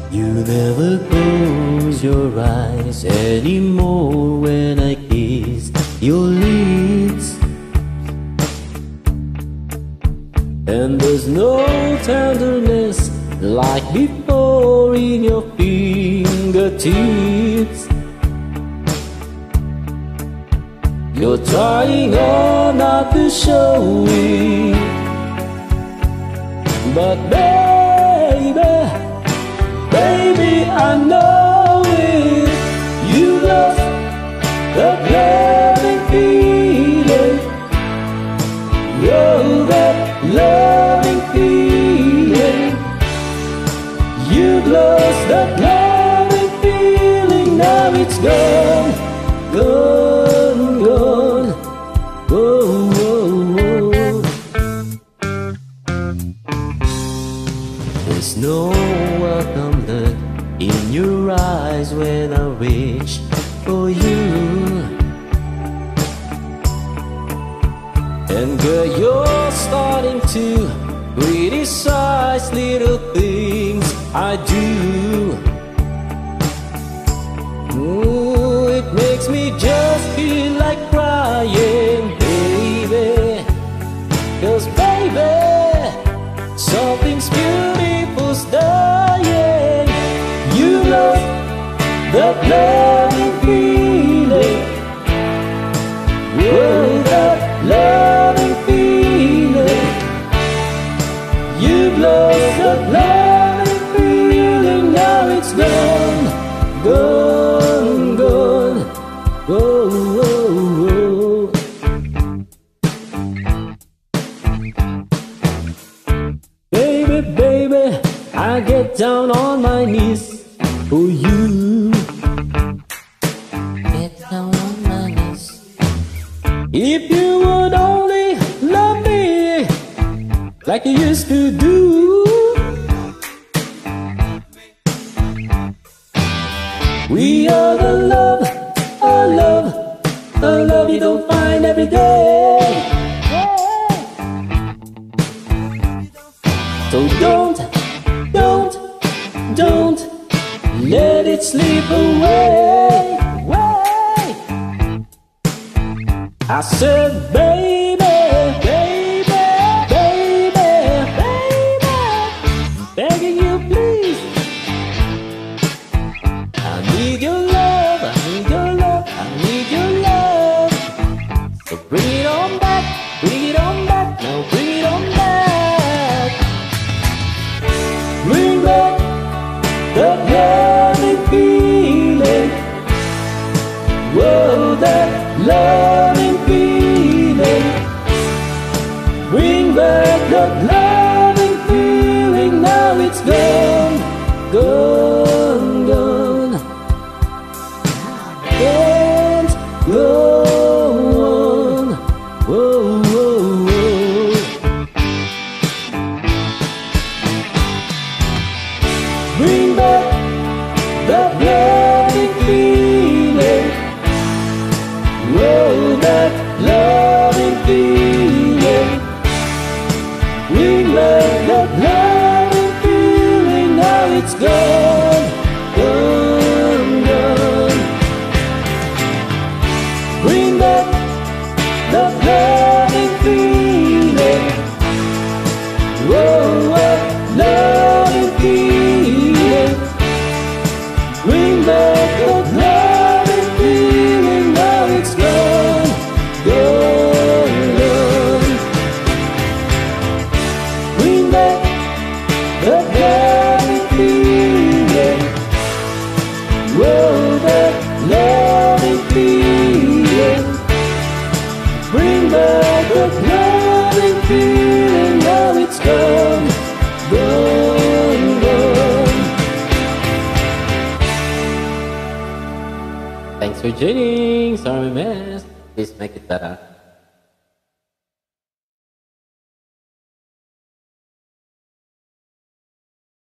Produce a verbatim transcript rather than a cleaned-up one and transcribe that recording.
You never close your eyes anymore when I kiss your lips, and there's no tenderness like before in your fingertips. You're trying hard not to show it, but baby, baby, I know it. You lost the loving feeling. Oh, that loving feeling. You've lost that loving feeling. Now it's gone, gone, gone. Whoa, whoa, whoa. There's no welcome look in your eyes when I reach for you. And girl, you're starting to criticize little things I do. Ooh, it makes me just feel like crying, baby. 'Cause baby, something's beautiful's dying. You lost that loving feeling. Oh, that loving feeling. You've lost that loving feeling. Now it's gone, gone, gone. Whoa, whoa, whoa. Baby, baby, I get down on my knees for you. Get down on my knees. If you would only love me like you used to do. We are the love, a love, a love you don't find every day. So don't, don't, don't let it slip away. I said, baby, baby, baby, baby, begging you please. I need your love, I need your love, I need your love. So bring it on back, bring it on back, now bring it on back. Bring back the loving feeling. Whoa, that loving feeling. Bring back that loving feeling. Now it's gone, gone, gone. Can't go on. Whoa, whoa, whoa. Bring back that loving feeling. Whoa, that loving feeling. Bring back that loving feeling. Now it's gone, gone, gone. Bring back that loving feeling. Whoa, that loving feeling. Bring back that loving feeling. Now it's gone, gone, gone. Bring back that loving feeling. Whoa, that loving feeling. Bring back that loving feeling. Now it's gone, gone, gone. Thanks for joining. Sorry, my mess. Please make it better.